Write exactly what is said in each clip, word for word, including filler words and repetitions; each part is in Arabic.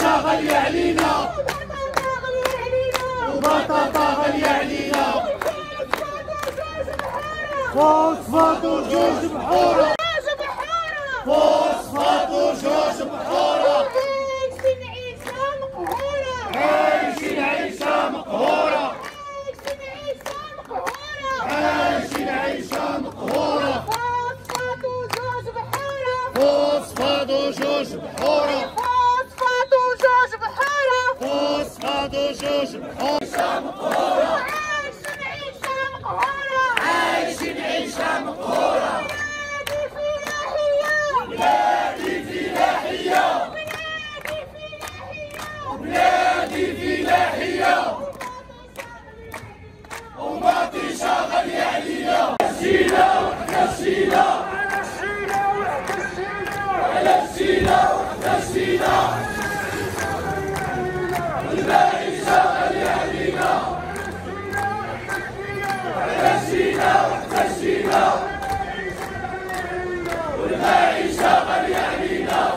عيشة غالية علينا، وبطاطا غالية علينا، فوسفات وجوج بحورة، فوسفات وجوج بحورة، عايشين عيشة مقهورة، عايشين عيشة مقهورة، فوسفات وجوج بحورة، فوسفات وجوج بحورة، فوسفات وجوج بحورة، عيشة مقهورة، عايشين عيشة مقهورة، بلادي فلاحية، بلادي فلاحية، ومطيشة غالية علينا، السيلة وحدة السيلة، على السيلة وحدة السيلة، المعيشة غالية علينا، على السيلة وحدة السيلة، والمعيشة غالية علينا،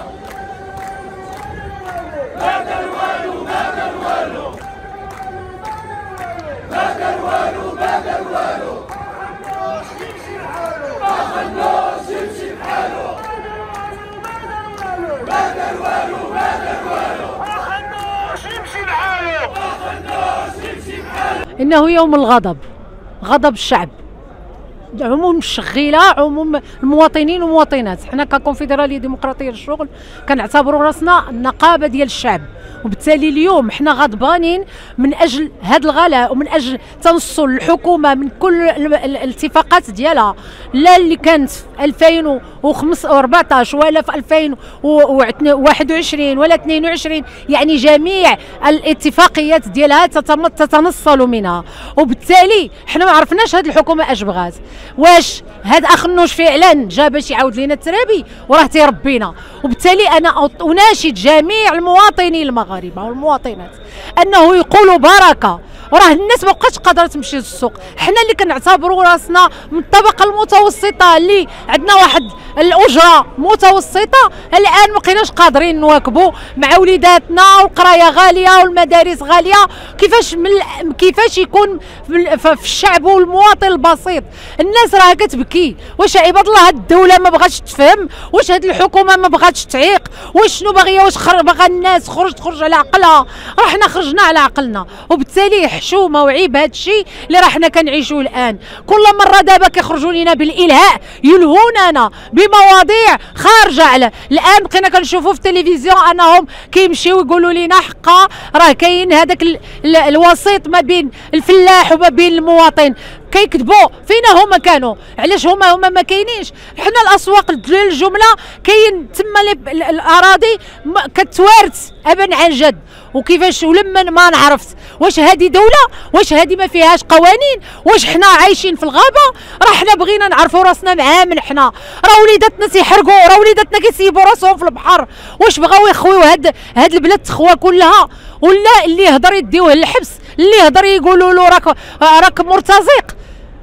ما دار والو ما دار والو، ما دار والو ما دار والو، ما خلوش يمشي بحالو، ما دار والو ما دار والو، ما خلوش يمشي بحالو، ما خلوش يمشي بحالو. إنه يوم الغضب، غضب الشعب، عموم الشغيله، عموم المواطنين والمواطنات. حنا ككونفدراليه ديمقراطيه للشغل كنعتبروا راسنا النقابه ديال الشعب، وبالتالي اليوم حنا غضبانين من اجل هذا الغلاء ومن اجل تنصل الحكومه من كل الاتفاقات ديالها، لا اللي كانت في ألفين وأربعطاش ولا في ألفين وواحد وعشرين ولا اثنين وعشرين، يعني جميع الاتفاقيات ديالها تتنصل منها. وبالتالي حنا ما عرفناش هذه الحكومه اش بغات، واش هاد اخنوش فعلا جا باش يعاود لينا الترابي وراه تيربينا. وبالتالي انا اناشد جميع المواطنين المغاربه والمواطنات انه يقولوا بركه، وراه الناس ما بقاتش قادره تمشي للسوق. حنا اللي كنعتبروا راسنا من الطبقه المتوسطه اللي عندنا واحد الاجره متوسطه، الان ما بقيناش قادرين نواكبوا مع وليداتنا، والقرايه غاليه والمدارس غاليه. كيفاش من كيفاش يكون في الشعب والمواطن البسيط الناس راه كتبكي؟ واش عباد الله هاد الدوله ما بغاتش تفهم؟ واش هاد الحكومه ما بغاتش تعيق؟ واش شنو باغيه؟ واش باغا الناس خرج تخرج على عقلها؟ راه حنا خرجنا على عقلنا. وبالتالي حشومه وعيب هذا الشيء اللي راه حنا كنعيشوه الان. كل مره دابا كيخرجوا لينا بالالهاء، يلهوننا بمواضيع خارجه على الان. بقينا كنشوفوا في التلفزيون انهم كيمشيو يقولوا لنا حقا راه كاين هذاك الوسيط ما بين الفلاح وما بين المواطن. كيكذبوا فينا، هما كانوا علاش هما هما ما كاينينش؟ حنا الاسواق ديال الجمله كاين تما الاراضي كتوارث ابا عن جد. وكيفاش ولما ما نعرفت واش هذه دوله؟ واش هذه ما فيهاش قوانين؟ واش حنا عايشين في الغابه؟ راه حنا بغينا نعرفوا راسنا معامل. حنا راه وليداتنا تيحرقوا، راه وليداتنا كيسيبوا راسهم في البحر. واش بغاو يخويو هاد هاد البلاد تخوى كلها؟ ولا اللي يهضر يديوه للحبس، اللي يهضر يقولوا له راك راك مرتزق.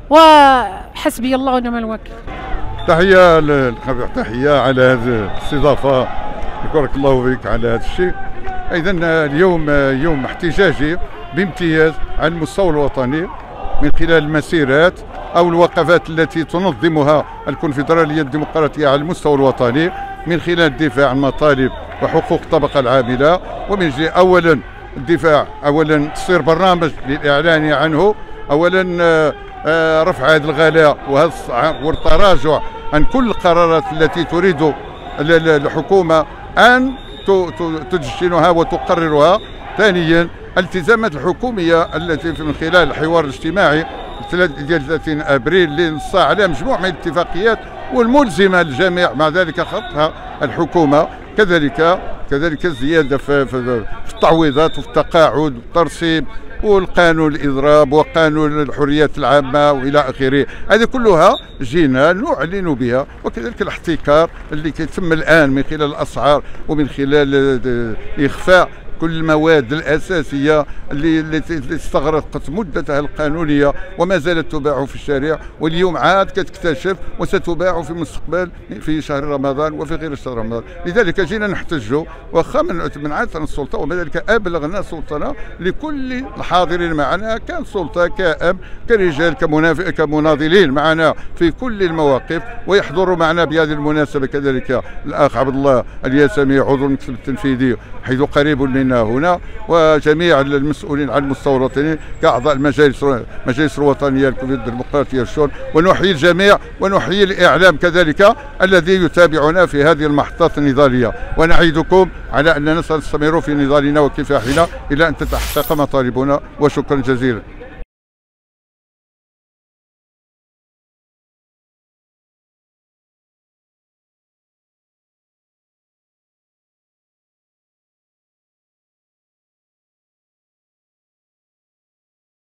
وحسبي الله ونعم الوكيل. تحيه للخبير، تحيه على هذه الاستضافه، بارك الله فيك على هذا الشيء. اذا اليوم يوم احتجاجي بامتياز على المستوى الوطني من خلال المسيرات او الوقفات التي تنظمها الكونفدراليه الديمقراطيه على المستوى الوطني من خلال الدفاع عن مطالب وحقوق الطبقه العامله، ومن جهه اولا الدفاع، اولا تصير برنامج للاعلان عنه، اولا رفع هذا الغلاء والتراجع عن كل القرارات التي تريد الحكومه ان تدشنها وتقررها. ثانيا الالتزامات الحكوميه التي من خلال الحوار الاجتماعي ديال ثلاثين ابريل اللي نص على مجموعه من الاتفاقيات والملزمه للجميع، مع ذلك خطها الحكومه. كذلك كذلك الزياده في, في, في التعويضات وفي التقاعد والترسيم والقانون الاضراب وقانون الحريات العامه والى اخره. هذه كلها جينا نعلن بها. وكذلك الاحتكار اللي كيتم الان من خلال الاسعار ومن خلال اخفاء كل المواد الاساسيه اللي اللي استغرقت مدتها القانونيه وما زالت تباع في الشارع، واليوم عاد كتكتشف وستباع في المستقبل في شهر رمضان وفي غير شهر رمضان. لذلك جينا نحتجوا واخا من من عندنا السلطه، وبذلك ابلغنا سلطنا لكل الحاضرين معنا، كان سلطه كأب كرجال كمناضلين معنا في كل المواقف، ويحضر معنا بهذه المناسبه كذلك الاخ عبد الله الياسمي عضو المكتب التنفيذي حيث قريب منا هنا، وجميع المسؤولين عن المستوى الوطني كاعضاء المجالس المجالس الوطنيه الديمقراطيه الشؤون، ونحيي الجميع ونحيي الاعلام كذلك الذي يتابعنا في هذه المحطات النضاليه، ونعيدكم على اننا سنستمر في نضالنا وكفاحنا الى ان تتحقق مطالبنا، وشكرا جزيلا.